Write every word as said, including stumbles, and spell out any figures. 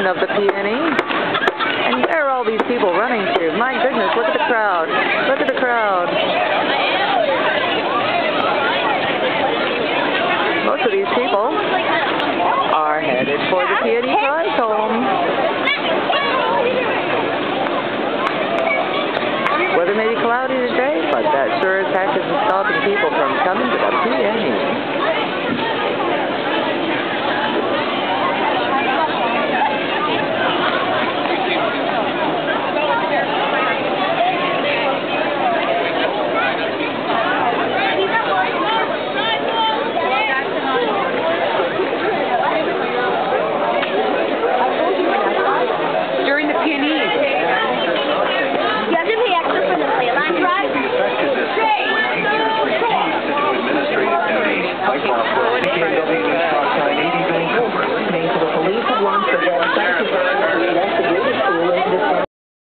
portion of the P N E. And where are all these people running to? My goodness, look at the crowd. Look at the crowd. Most of these people are headed for the P N E